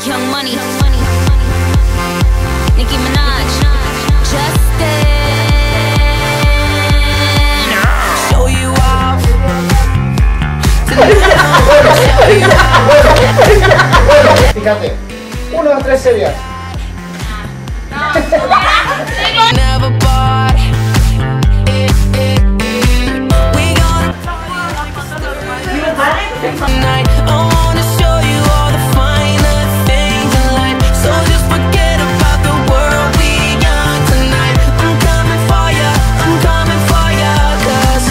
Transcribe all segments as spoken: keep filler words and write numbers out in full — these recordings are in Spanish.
Young Money, Nicki Minaj, Justin. Show you off. Fíjate, uno, dos, tres, series. Never bought. We gonna tonight. I wanna show you all the finer things in life. So just forget about the world. We young tonight. I'm coming for ya. I'm coming for ya. 'Cause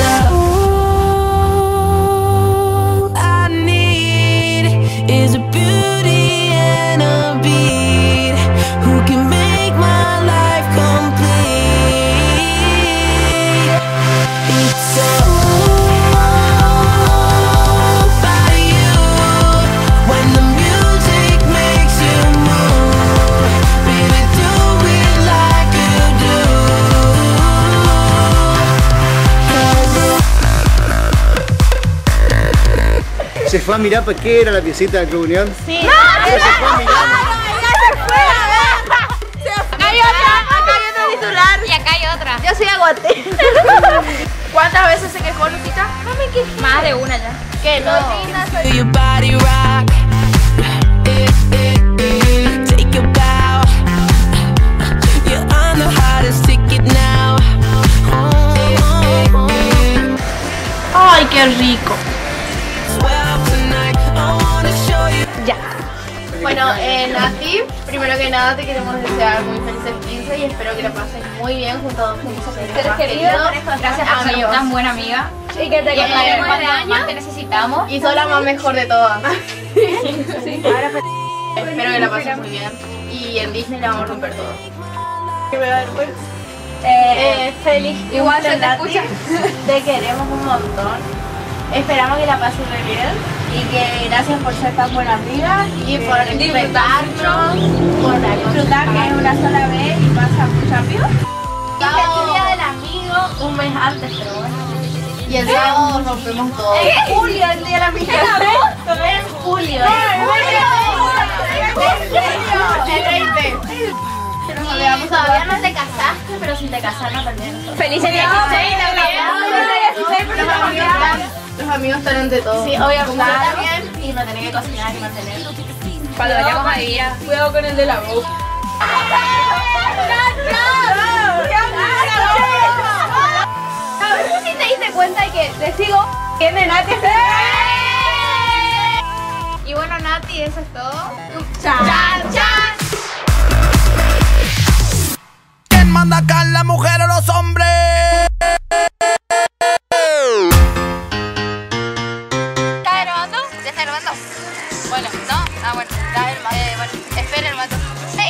all I need is a beauty and a beat who can make my life complete. It's all about you. When the music makes you move, baby, do it like you do. 'Cause Se fue a mirar para qué era la piecita del Club Unión. Sí. ¡No! Se fue a mirar. Acá hay otra, acá hay otro titular. Y acá hay otra. Yo soy aguante. ¿Cuántas veces se quejó Lucita? No me quejé. Más de una ya. Que no. feel your body rock. Take a bow. You're on the hottest ticket now. Ay, qué rico. Well, tonight I wanna show you. Ya. Bueno, eh, Nati, primero que nada te queremos desear muy felices quince y espero que la pases muy bien junto a tus seres queridos. Gracias por ser tan buena amiga. Y que te Y queremos cuando más te necesitamos. y sos la más mejor de todas. Sí. Ahora espero que la pases muy bien y en Disney la vamos a romper todo. Que me da vergüenza. Eh, feliz Igual se cumple, te Nati. escucha. Te queremos un montón. Esperamos que la pases muy bien y que gracias por ser tan buena amiga y por disfrutarnos, por disfrutar que es una sola vez y pasa muy rápido. Y que el día del amigo un mes antes, pero bueno. Y el sábado rompemos todo. Es julio el día del amigo. Es julio. El veinte. Nos olvidamos, todavía no te casaste, pero si te casaron también. Felices dieciséis también. Los amigos están ante todo. Sí, obviamente. También. Y no tenés que cocinar y mantener. Cuando vayamos a día. Cuidado con el de la boca. No sé si te diste cuenta de que te sigo. ¿Quién de Nati? Y bueno, Nati, eso es todo. ¡Chan, chan! ¿Quién manda acá, la mujer o los hombres? ¿Está grabando? ¿Ya está grabando? Bueno, ¿no? Ah, bueno. Está el eh, bueno, espera el mato.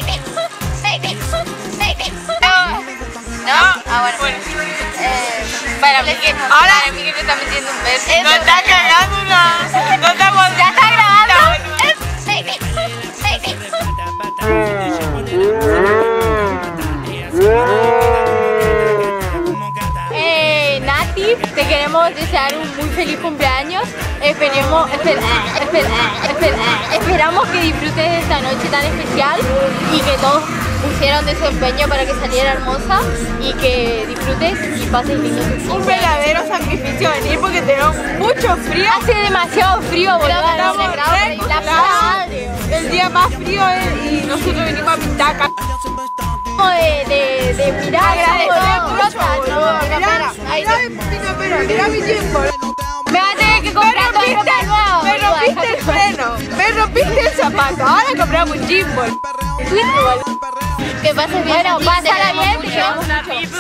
¿No? Ah, bueno. bueno. Eh, para mí que ahora mí que me está metiendo un beso. No está cagando, no. No estamos. ¿Ya está grabando? Eh, Nati, te queremos desear un muy feliz cumpleaños. Esperemos, esper, esper, esper, esperamos que disfrutes de esta noche tan especial y que todos pusieron de su empeño para que saliera hermosa y que disfrutes y pases lindo. Un verdadero sacrificio venir porque tenemos mucho frío. Hace demasiado frío, boludo. Estamos re congelados. El día más frío es, y nosotros venimos a pintar acá. De, de, de mirar, Agradecer no, mucho, no, boludo. no, Mirá, Ahí mirá mi pero mirá mi tiempo. me vas a tener que comprar todo ropa nueva. Me rompiste el freno, me rompiste el zapato. Ahora compramos un gimbal. Que pases bien. Bueno, pásala bien, te queremos mucho.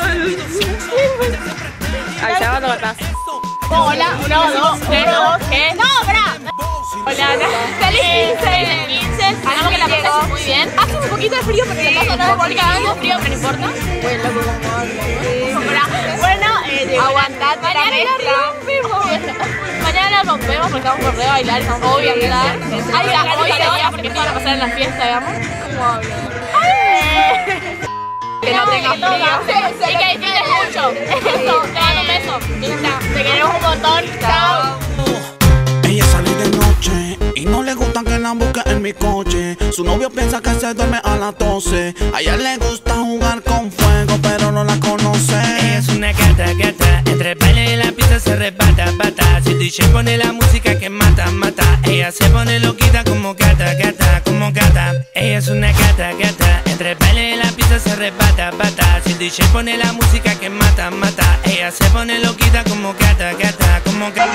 Avisaba cuando matás. Hola, uno, dos, tres, dos, ¿qué? ¡No, bra! Hola, Ana. ¡Feliz quince! quince, esperamos que la pases muy bien. Hace un poquito de frío porque la paso no es cagando frío, pero no importa. Bueno, bueno, eh, aguantate. Mañana la rompemos. Mañana la rompemos porque vamos a correr a bailar, obviamente. Ay, la hoy día porque esto va a pasar en la fiesta, digamos. ¿Cómo hablo? Que no tengas frío. Y que disfrutes mucho. Eso, te mando un beso. Te queremos un montón. Chao. Ella sale de noche y no le gustan que la busquen en mi coche. Su novio piensa que se duerme a las doce. A ella le gusta jugar con fuego, pero no la conoce. Ella es una gata, gata. Entre el baile y la pista se rebata, bata. Si el D J pone la música que mata, mata. Ella se pone loquita como gata, gata, como gata. Ella es una gata, gata. Entre el baile y la pista se rebata, bata. Si el D J pone la música que mata, mata. Ella se pone loquita como gata, gata, como gata.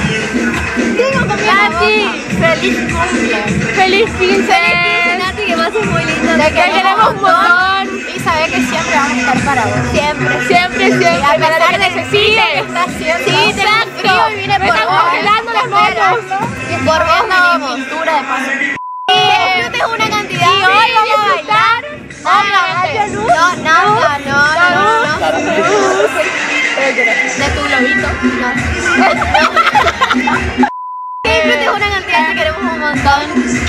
Nati, feliz cumple. ¡Feliz quince! Nati, que pases muy lindo. Te queremos un montón. Y sabes que siempre vamos a estar para vos. Siempre. Siempre, siempre. Y a Para lo pesar que de necesites. que está haciendo Sí, tengo frío y vine Me por están vos. congelando las motos. Y por vos venimos. Pintura de paso. Y disfrutes una cantidad. Y hoy vamos a bailar. Obviamente. No, no, no, no, no, no. De tu globito. No. Que disfrutes una cantidad, te queremos un montón.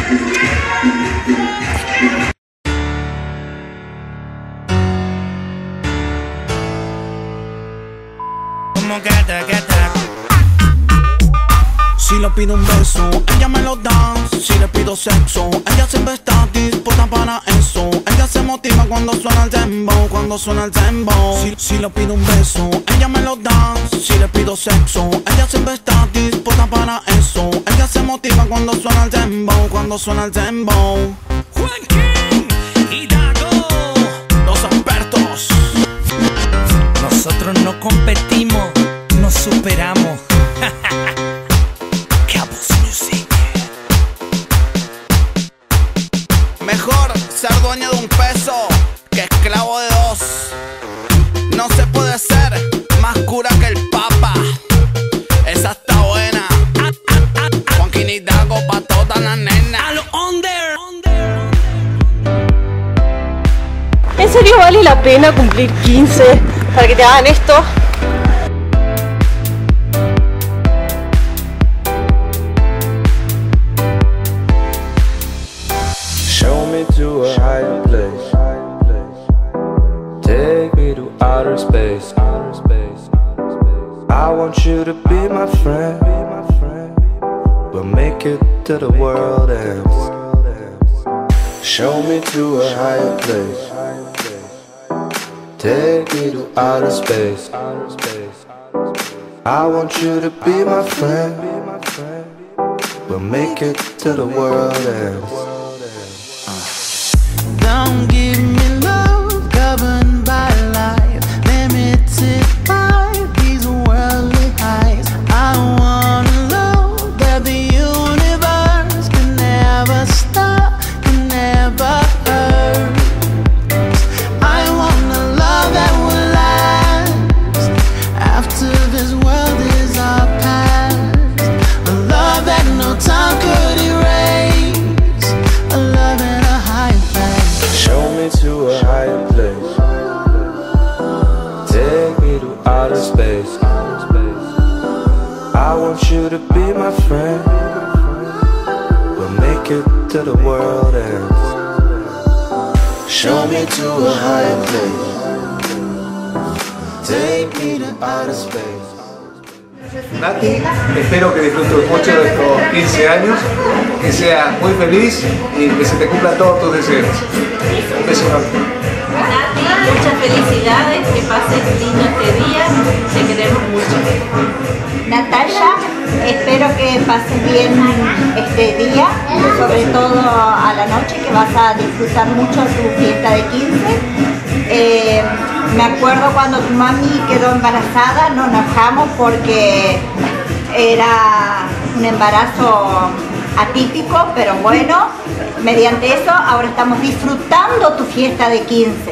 Como gata, gata. Si le pido un beso, ella me lo da. Si le pido sexo, ella siempre está dispuesta para eso. Ella se motiva cuando suena el dembow, cuando suena el dembow. Si, si le pido un beso, ella me lo da. Si le pido sexo, ella siempre está dispuesta para eso. Ella se motiva cuando suena el dembow, cuando suena el dembow. Juanquín y Dago, Los expertos. nosotros no competimos, nos superamos. Mejor ser dueño de un peso que esclavo de dos. No se puede ser más cura que el papa. Esa está buena. Juanquín y Dago pa' todas las nenas. A lo under. ¿En serio vale la pena cumplir quince para que te hagan esto? Show me to a higher place. Take me to outer space. I want you to be my friend. We'll make it till the world ends. Show me to a higher place. Take me to outer space. I want you to be my friend. We'll make it till the world ends. Don't give me love governed by life, limited by these worldly highs. I want a love that the universe can never stop, can never hurt. I want a love that will last after this world is our past. A love that no time could erase. A love in a high place. Show me to a higher place. Take me to outer space. I want you to be my friend. We'll make it till the world ends. Show me to a higher place. Take me to outer space. Nati, espero que disfrutes mucho de estos quince años, que seas muy feliz y que se te cumplan todos tus deseos. Un beso enorme. Nati, muchas felicidades, que pases lindo este día, te queremos mucho. Natalia, espero que pases bien este día, sobre todo a la noche, que vas a disfrutar mucho tu fiesta de quince. Eh, me acuerdo cuando tu mami quedó embarazada, nos enojamos porque era un embarazo atípico, pero bueno, mediante eso ahora estamos disfrutando tu fiesta de quince.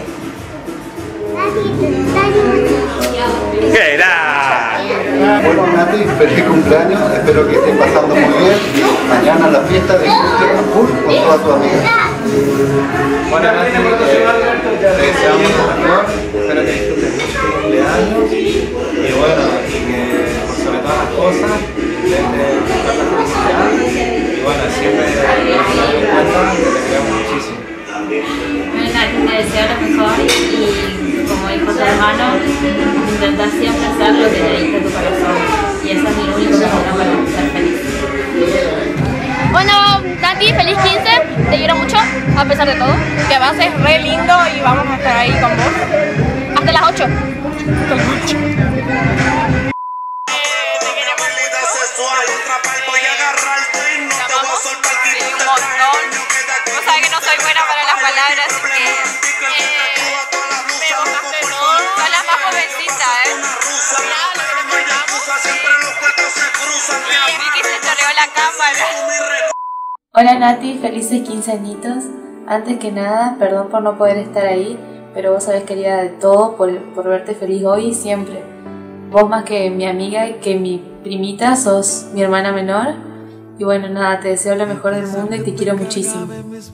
¿Qué era? Bueno, Nati, feliz cumpleaños, espero que estés pasando muy bien. Mañana la fiesta de a full con todas tus amigas. Bueno, Nati, te deseamos lo mejor, espero que disfrutes mucho tu cumpleaños y bueno, y que por sobre todas las cosas intentes buscar la felicidad y bueno, siempre tener en cuenta que te queremos muchísimo. Bueno, Nati, te deseo lo mejor y como dijo tu hermano, intentar siempre hacer lo que te diste tu corazón y esa es mi única razón para ser feliz. Bueno, Nati, feliz quince. pesar de todo. Que pases re lindo y vamos a estar ahí con vos. Hasta las ocho. Hasta las ocho. Palabras que eh, son las más jovencitas, ¿eh? Y Vicky se chorreó la cámara. Hola Nati, felices quince añitos. Antes que nada, perdón por no poder estar ahí, pero vos sabés que haría de todo por, por verte feliz hoy y siempre. Vos más que mi amiga y que mi primita, sos mi hermana menor. Y bueno, nada, te deseo lo mejor del mundo y te quiero muchísimo.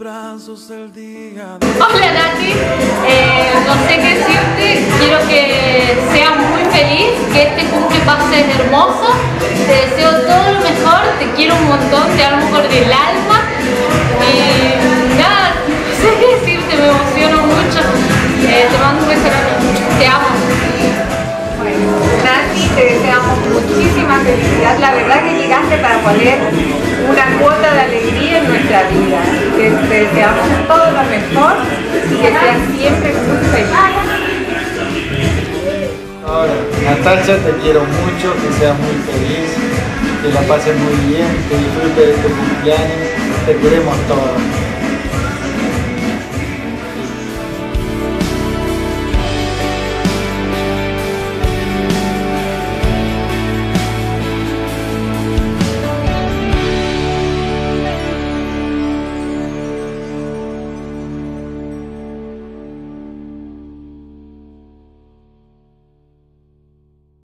Hola Nati, eh, no sé qué decirte, quiero que seas muy feliz, que este cumple pase hermoso, te deseo todo lo mejor, te quiero un montón, te amo por el alma y nada, no sé qué decirte, me emociono mucho, eh, te mando un beso enorme, te amo. Nati, te deseamos muchísima felicidad. La verdad que llegaste para poner una cuota de alegría en nuestra vida. Te, te deseamos todo lo mejor y que seas siempre muy feliz. Ahora, Natacha, te quiero mucho, que seas muy feliz, que la pases muy bien, que disfrutes de tu cumpleaños, te queremos todos.